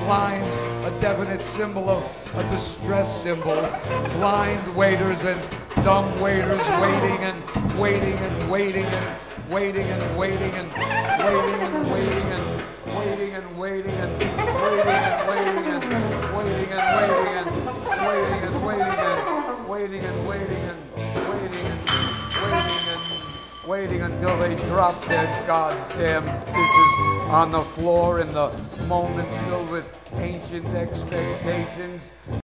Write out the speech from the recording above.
line, a definite symbol of a distress symbol. Blind waiters and dumb waiters waiting and waiting and waiting and waiting and waiting and waiting and waiting and waiting and waiting and waiting and waiting and waiting and waiting and waiting and waiting and waiting and waiting and waiting and waiting and waiting until they drop their goddamn dishes on the floor in the moment filled with ancient expectations.